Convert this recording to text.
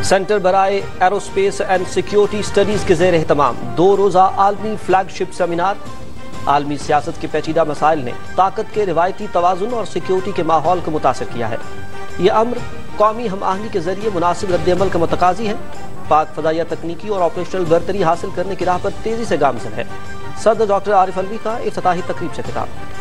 Centre बराए aerospace and security studies के ज़ेर एहतमाम 2 रोज़ा आलमी फ्लैगशिप सेमिनार। आलमी सियासत के पेचीदा मसाइल ने ताकत के रिवायती तवाज़ुन और सिक्योरिटी के माहौल को मुतासिर किया है। ये अम्र कौमी हम आहंगी के जरिए मुनासिब रद्द-ए-अमल का मुतकाज़ी है। पाक फ़दाइया तकनीकी और ऑपरेशनल बरतरी हासिल करने की राह पर तेज़ी से गामज़न है। सदर डॉक्टर आरिफ अलवी का इफ्तिताही तकरीब से खिताब।